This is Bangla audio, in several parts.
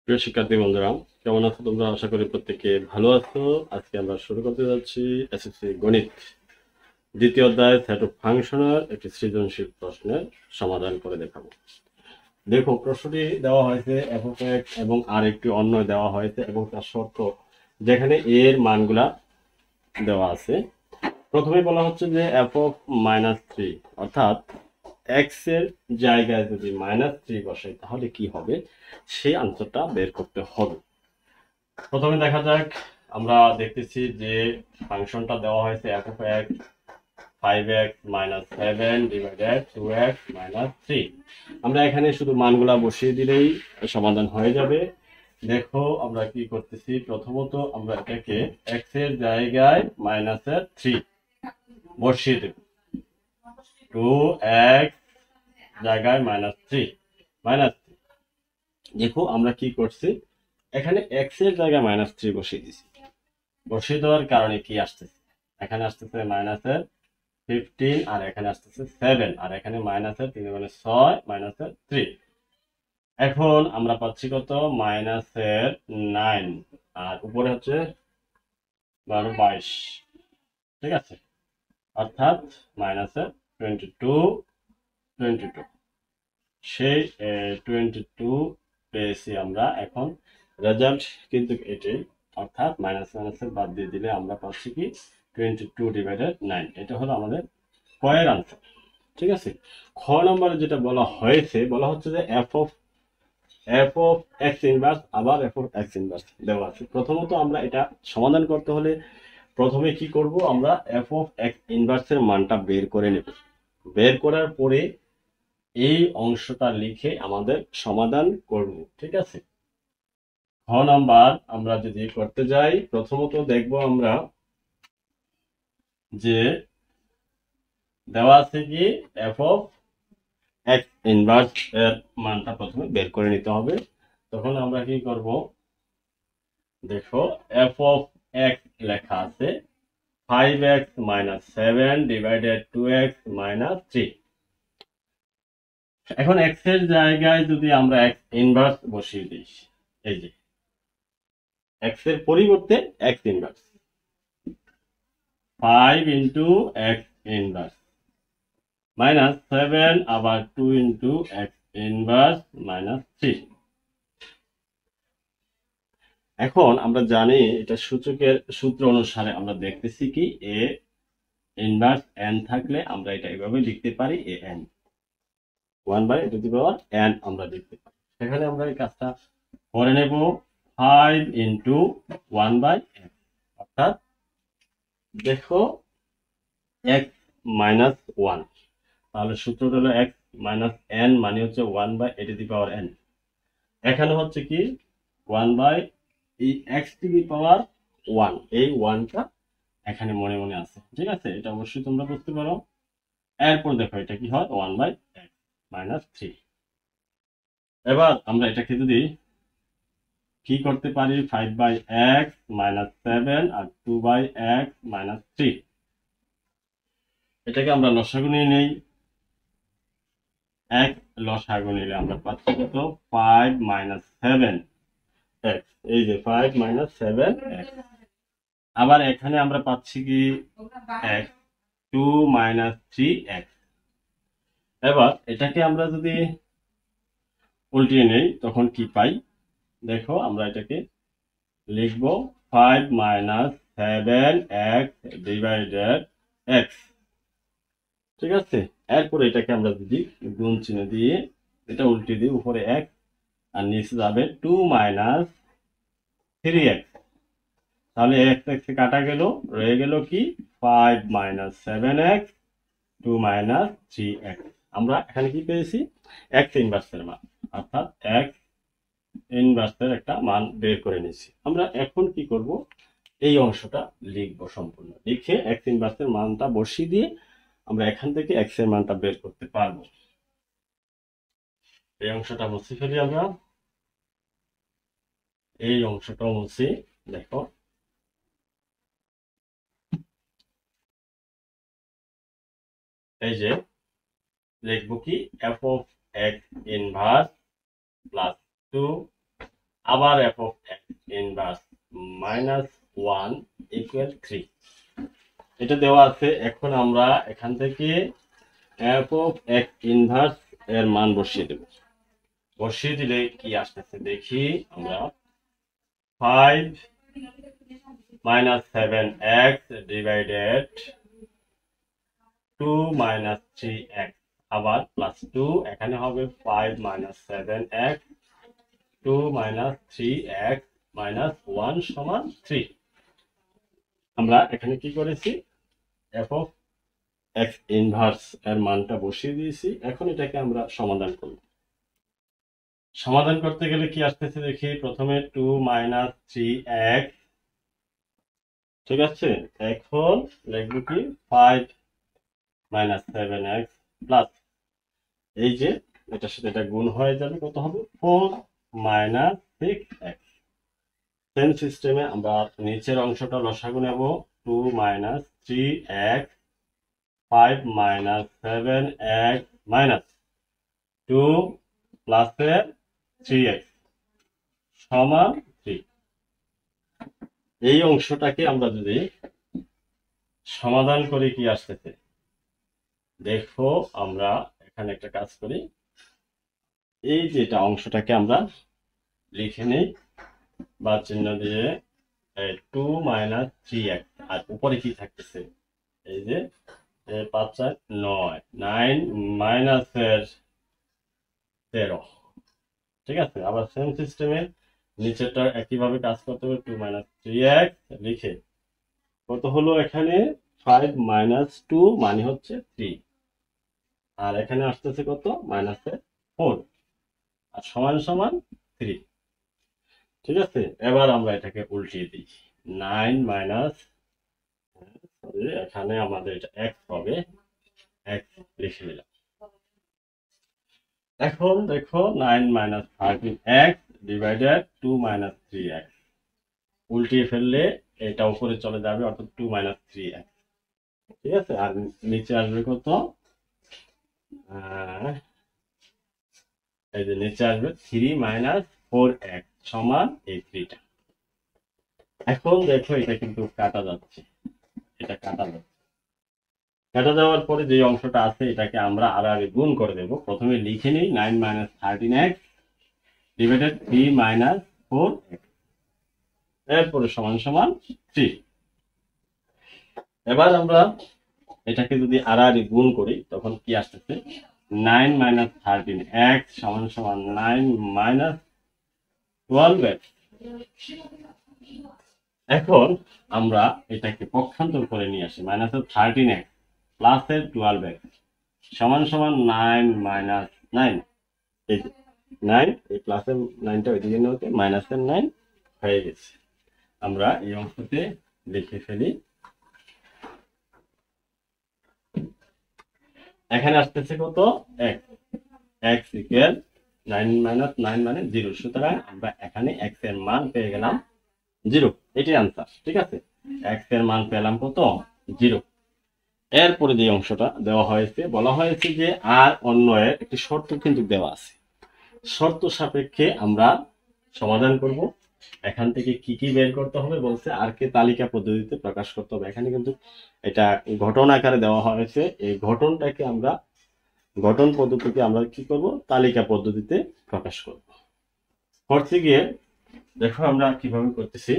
প্রিয় শিক্ষার্থী বন্ধুরা, কেমন আছো তোমরা? আশা করি প্রত্যেকে ভালো আছো। আজকে আমরা শুরু করতে যাচ্ছি এসএসসি গণিত দ্বিতীয় অধ্যায় সেট অফ ফাংশনের একটি সৃজনশীল প্রশ্নের সমাধান করে দেখাবো। দেখো, প্রশ্নটি দেওয়া হয়েছে এফ অফ এক্স এবং আর একটি অন্য দেওয়া হয়েছে এবং তার শর্ত যেখানে এর মানগুলা দেওয়া আছে। প্রথমে বলা হচ্ছে যে এফ অফ -3 অর্থাৎ এক্স এর জায়গায় যদি -3 বসাই তাহলে কি হবে সেই আনসারটা বের করতে হবে। প্রথমে দেখা যাক, আমরা দেখতেছি যে ফাংশনটা দেওয়া হয়েছে F of x 5x - 7 divided 2x - 3। আমরা এখানে শুধু মানগুলা বসিয়ে দিলেই সমাধান হয়ে যাবে। দেখো আমরা কি করতেছি, প্রথমত আমরা এটাকে x এর জায়গায় -3 বসিয়ে দেব। 2x জায়গায় -3 দেখো আমরা কি করছি, এখানে x এর জায়গায় -3 বসিয়ে দিছি। বসিয়ে দেওয়ার কারণে কি আসতেছে, এখানে আসতেছে -15 আর এখানে আসতেছে 7 আর এখানে মাইনাসের 3 মানে 6 -3। এখন আমরা পাচ্ছি কত, -9 আর উপরে হচ্ছে 22। ঠিক আছে, অর্থাৎ -22 সেই 22 পেয়েছি আমরা। এখন রেজাল্ট কিন্তু এটাই, অর্থাৎ মাইনাস মাইনাসের বাদ দিয়ে দিলে আমরা পাচ্ছি কি 22/9। এটা হলো আমাদের কয়ের আনসার। ঠিক আছে, খ নম্বরে যেটা বলা হচ্ছে যে এফ অফ এক্স ইনভার্স আবার এফ অফ এক্স ইনভার্স দেওয়া আছে। প্রথমত আমরা এটা সমাধান করতে হলে প্রথমে কি করব, আমরা এফ অফ এক্স ইনভার্সের মানটা বের করে নেব। বের করার পরে এই অংশটা লিখে আমাদের সমাধান করব। ঠিক আছে, খ নাম্বার আমরা যদি করতে যাই, প্রথমত দেখব আমরা যে দেওয়া আছে কি এফ অফ এক্স ইনভার্স এর মানটা প্রথমে বের করে নিতে হবে। তখন আমরা কি করব, দেখো এফ অফ এক্স লেখা আছে 5x - 7 ডিভাইডেড 2x - 3। এখন এক্স এর জায়গায় যদি আমরা এক্স ইনভার্স বসিয়ে দিই, এই যে এক্স এর পরিবর্তে x inverse 5 into x inverse -7 আবার 2 ইন্টু এক্স ইনভার্স -3। এখন আমরা জানি এটা সূচকের সূত্র অনুসারে আমরা দেখতেছি কি এ ইনভার্স এন থাকলে আমরা এটা এইভাবে লিখতে পারি এ এন 1/n আমরা লিখতে পারি। সেখানে আমরা এই কাজটা করে নেব 5 ইন্টু 1/n, অর্থাৎ দেখো x - 1, তাহলে সূত্রটা হলো x - n মানে হচ্ছে 1/n। এখানে হচ্ছে কি 1 এই x টু দি পাওয়ার 1, এই 1টা এখানে মনে মনে আছে। ঠিক আছে, এটা অবশ্যই তোমরা বুঝতে পারো। এরপর দেখো এটা কি হয় 1/x -3। এবার আমরা এটাকে যদি কি করতে পারি, 5/x - 7 আর 2/x -3, এটাকে আমরা লসাগু নিয়ে নেই। এক লসাগু নিলে আমরা পাচ্ছি কত, 5 - 7x, এই যে 5 - 7x। আবার এখানে আমরা পাচ্ছি কি x 2 - 3x। এবার এটাকে আমরা যদি উল্টিয়ে নেই তখন কি পাই, দেখো আমরা এটাকে লিখব 5 - 7x ডিভাইডেড x। ঠিক আছে, এরপর এটাকে আমরা যদি গুণ চিহ্ন দিয়ে এটা উল্টে দিই, উপরে x আর নিচে যাবে 2 - 3x। তাহলে x x কাটা গেল, রয়ে গেল কি 5 - 7x 2 - 3x। আমরা এখানে কি পেয়েছি, x ইনভার্সের মান, অর্থাৎ x ইনভার্সের একটা মান বের করে নিয়েছি। আমরা এখন কি করব, এই অংশটা লিখবো, সম্পূর্ণ লিখে x ইনভার্সের মানটা বসিয়ে দিয়ে আমরা এখান থেকে x এর মানটা বের করতে পারবো। এই অংশটা মুছে ফেলি আমরা, এই অংশটাও মুছি। দেখো এই যে লিখবো কি f of x inverse plus 2 আবার f of x inverse -1 equal 3 এটা দেওয়া আছে। এখন আমরা এখান থেকে f of x ইনভার্স এর মান বসিয়ে দেব। বসিয়ে দিলে কি আসতেছে দেখি আমরা। 5 - 7x ডিভাইডেড 2 - 3x আবার প্লাস 2 এখানে হবে 5 - 7x 2 - 3x -1 সমান 3। আমরা এখানে কি করেছি, f of x ইনভার্স এর মানটা বসিয়ে দিয়েছি। এখন এটাকে আমরা সমাধান করব। সমাধান করতে গেলে কি আসতেছে দেখি। প্রথমে 2 - 3x, ঠিক আছে। এখন লিখব কি 5 - 7x প্লাস এই যে এটার সাথে এটা গুণ হয়ে যাবে, কত হবে 4 - 6x। সেম সিস্টেমে আমরা নিচের অংশটা লসাগু নেব। 2 - 3x 5 - 7x minus 2 plus 3x সমান 3। এই অংশটাকে আমরা যদি সমাধান করি কি আসতেছে দেখো। আমরা এখানে একটা কাজ করি, এই যেটা অংশটাকে আমরা লিখে নেই বা চিহ্ন দিয়ে 2 - 3x আর উপরে কি থাকতেছে এই যে 5 4 9 9 মাইনাস 13, ঠিক আছে। আবার সেম সিস্টেমে নিচেরটা একইভাবে কাজ করতে হবে। 2 - 3x লিখে কত হলো এখানে 5 - 2 মানে হচ্ছে 3 আর এখানে আসতেছে কত -4 আর সমান সমান 3, ঠিক আছে। এবার আমরা এটাকে উল্টিয়ে দিই। 9 মাইনাস এখানে আমাদের এটা x হবে, x লিখে নিলাম। এখন দেখো 9 - 13x ডিভাইডেড 2 - 3x উল্টিয়ে ফেললে এটা উপরে চলে যাবে, অর্থাৎ 2 - 3x, ঠিক আছে। আর নিচে আসবে কত, এই যে নিচে আসবে 3 - 4x সমান এই 3টা। এখন দেখো এটা কিন্তু কাটা যাচ্ছে, এটা কাটা যাচ্ছে। কাটা যাওয়ার পরে যে অংশটা আছে এটাকে আমরা আগে গুণ করে দেব। প্রথমে লিখে নিই 9 - 13x ডিভাইডেড 3 - 4x এরপরে সমান সমান 3। এবার আমরা এটাকে যদি আড়াআড়ি গুণ করি তখন কি আসতেছে 9 - 13x সমান সমান 9 - 12x। এখন আমরা এটাকে পক্ষান্তর করে নিয়ে আসি। -13x প্লাস 12x সমান সমান 9 - 9, এই 9 এই প্লাসের 9টা ওইদিকে নিয়ে হতে মাইনাসের 9 হয়ে গেছে। আমরা এই অংশতে লিখে ফেলি। এখানে আসতেছে কত x, x ইকুয়াল 9 - 9 মানে 0। সুতরাং আমরা এখানে x এর মান পেয়ে গেলাম 0, এটাই আনসার, ঠিক আছে। x এর মান পেলাম কত 0। এরপরে যে অংশটা দেওয়া হয়েছে, বলা হয়েছে যে আর অন্য এর একটি শর্ত কিন্তু দেওয়া আছে। শর্ত সাপেক্ষে আমরা সমাধান করব। এখান থেকে কি কি বের করতে হবে বলছে, আর কে তালিকা পদ্ধতিতে প্রকাশ করতে হবে। এখানে কিন্তু এটা ঘটন আকারে দেওয়া হয়েছে। এই ঘটনটাকে আমরা গঠন পদ্ধতিকে আমরা কি করব, তালিকা পদ্ধতিতে প্রকাশ করব। করতে গিয়ে দেখো আমরা কিভাবে করতেছি।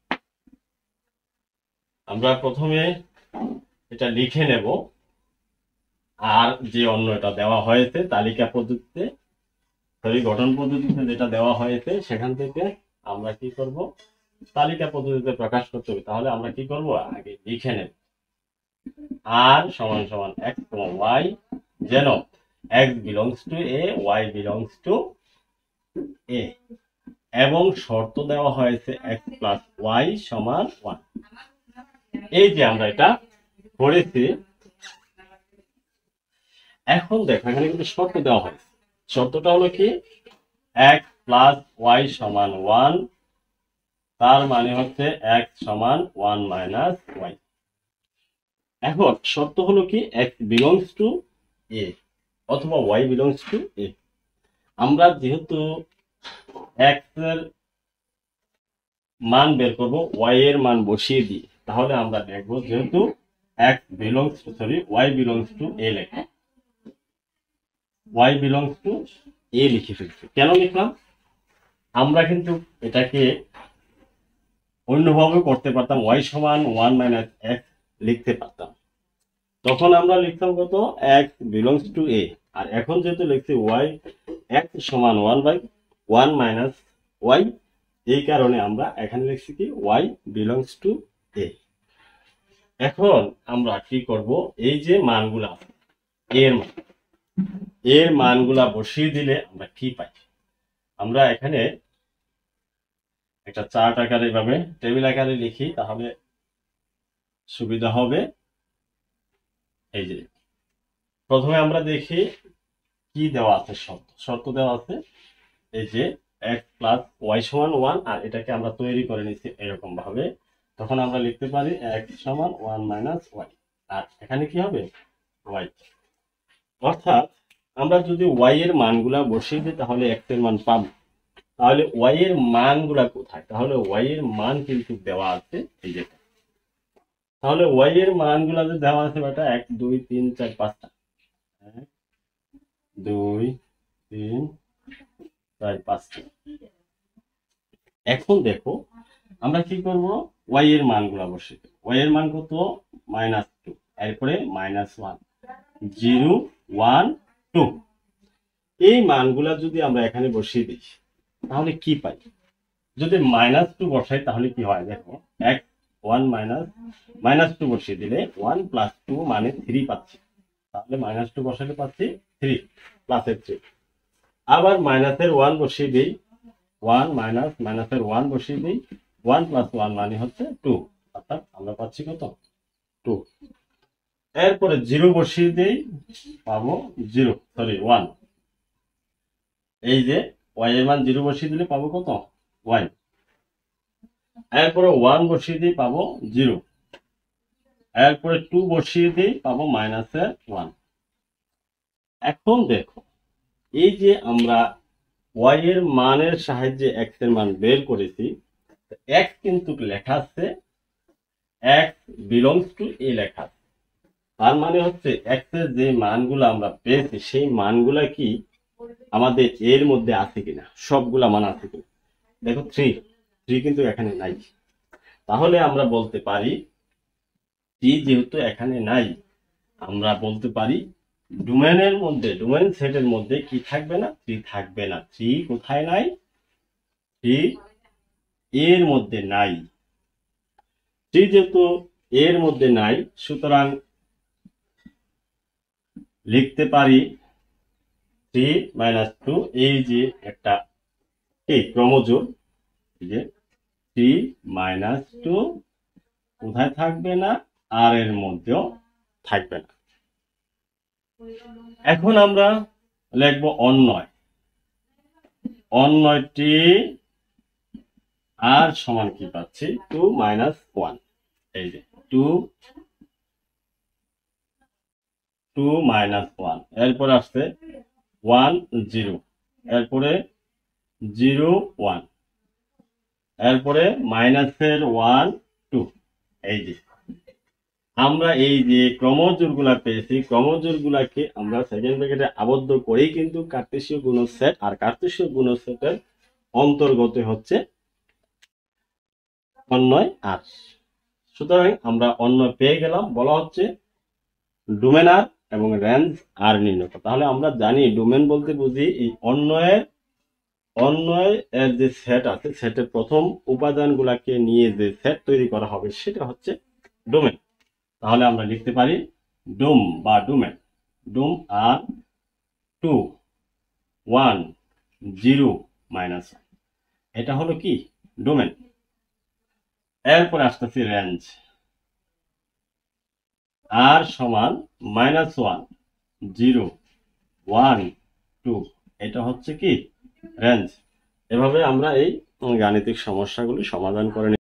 আমরা প্রথমে এটা লিখে নেব, আর যে অন্য এটা দেওয়া হয়েছে তালিকা পদ্ধতিতে, সরি গঠন পদ্ধতিতে যেটা দেওয়া হয়েছে সেখান থেকে আমরা কি করব, তালিকা পদ্ধতিতে প্রকাশ করতে হবে। তাহলে আমরা কি করব, আগে লিখে নেব আর সমান সমান x, y, যেন x belongs to a, y belongs to a, এবং শর্ত দেওয়া হয়েছে x plus y সমান 1। এই যে আমরা এটা করেছি। এখন দেখো এখানে কিন্তু শর্ত দেওয়া হয়েছে। শর্তটা হলো কি x plus y সমান 1, তার মানে হচ্ছে x সমান 1 minus y। এখন শর্ত হলো কি x belongs to a অথবা y belongs to a। আমরা যেহেতু x এর মান বের করব, y এর মান বসিয়ে দিই, তাহলে আমরা দেখবো যেহেতু x belongs sorry y belongs to a লেখা, y বিলংস টু a লিখে ফেলছি। কেন লিখলাম? আমরা কিন্তু এটাকে অন্যভাবে করতে পারতাম, y সমান 1 মাইনাস x লিখতে পারতাম। তখন আমরা লিখতাম কত, x বিলংস টু a। আর এখন যেহেতু লিখছি y x সমান 1 মাইনাস y, এই কারণে আমরা এখানে লিখছি কি y বিলংস টু a। এখন আমরা কি করব, এই যে মানগুলা এর মানগুলা বসিয়ে দিলে আমরা কি পাই, আমরা এখানে একটা চার্ট আকারে এভাবে টেবিল আকারে লিখি, তাহলে সুবিধা হবে। এই যে প্রথমে আমরা দেখি কি দেওয়া আছে, শর্ত দেওয়া আছে, এই যে x প্লাস y সমান 1, আর এটাকে আমরা তৈরি করে নিচ্ছি এরকম ভাবে। তখন আমরা লিখতে পারি x সমান 1 মাইনাস y, আর এখানে কি হবে y। অর্থাৎ আমরা যদি y এর মানগুলা বসিয়ে দিই তাহলে x এর মান পাবো। তাহলে y এর মানগুলা কোথায়? তাহলে y এর মান কিন্তু দেওয়া আছে এই যে, তাহলে y এর মানগুলা যে দেওয়া আছে বেটা 1 2 3 4 5টা, 1 2 3 4 5টা। এখন দেখো আমরা কি করব, y এর মানগুলা বসিয়ে দেব। y এর মান কত, -2, এরপরে -1 0 1 2। এই মানগুলা যদি আমরা এখানে বসিয়ে দিই তাহলে কি পাই? যদি -2 বসাই তাহলে কি হয় দেখো, x 1 -2 বসিয়ে দিলে 1 প্লাস 2 মানে 3 পাচ্ছি, তাহলে -2 বসালে পাচ্ছি 3 প্লাসের 3। আবার মাইনাসের 1 বসিয়ে দিই, 1 মাইনাসের 1 বসিয়ে দিই, 1 প্লাস 1 মানে হচ্ছে 2, অর্থাৎ আমরা পাচ্ছি কত 2। এরপরে 0 বসিয়ে দিই, পাবো 1। এই যে y এর মান 0 বসিয়ে দিলে পাবো কত 1। এরপরে 1 বসিয়ে দিই, পাবো 0। এরপরে 2 বসিয়ে দিই, পাবো -1। এখন দেখো এই যে আমরা y এর মানের সাহায্যে x এর মান বের করেছি, x কিন্তু লেখা আছে x বিলংস টু a লেখা আছে। তার মানে হচ্ছে x এর যে মানগুলো আমরা পেয়েছি সেই মানগুলা কি আমাদের এর মধ্যে আছে কিনা, সবগুলা মান আছে কিনা। দেখো 3 কিন্তু এখানে নাই, তাহলে আমরা বলতে পারি 3 যেহেতু এখানে নাই, আমরা বলতে পারি ডোমেনের মধ্যে, ডোমেন সেটের মধ্যে কি থাকবে না, 3 থাকবে না। 3 কোথায় নাই, 3 এর মধ্যে নাই। 3 যেহেতু এর মধ্যে নাই, সুতরাং লিখতে পারি 3 - 2, এই যে একটা ক্রমজোড়, এই যে 3 - 2 কোথায় থাকবে না, আর এর মধ্যেও থাকবে না। এখন আমরা লিখবো অন্যয়টি আর সমান কি পাচ্ছি 2 - 1। এই যে 2 - 1, এরপরে আসছে 1 0, এরপরে 0 1, এরপরে মাইনাসের 1 2। এই যে আমরা এই যে ক্রমজোড়গুলা পেয়েছি, ক্রমজোড়গুলাকে আমরা সেকেন্ড ব্র্যাকেটে আবদ্ধ করেই কিন্তু কার্তেশীয় গুণজ সেট, আর কার্তেশীয় গুণজ সেটের অন্তর্গত হচ্ছে অন্যয় আর। সুতরাং আমরা অন্যয় পেয়ে গেলাম, বলা হচ্ছে ডোমেন আর এবং রেঞ্জ আর নির্ণয়। তাহলে আমরা জানি ডোমেন বলতে বুঝি এই অন্যয়ের যে সেট আছে, সেটের প্রথম উপাদানগুলাকে নিয়ে যে সেট তৈরি করা হবে সেটা হচ্ছে ডোমেন। তাহলে আমরা লিখতে পারি ডোম বা ডোমেন, ডোম আর 2 1 0 -1, এটা হলো কি ডোমেন। এরপরে আসতেছি রেঞ্জ, আর সমান -1 0 1 2, এটা হচ্ছে কি রেঞ্জ। এভাবে আমরা এই গাণিতিক সমস্যাগুলি সমাধান করে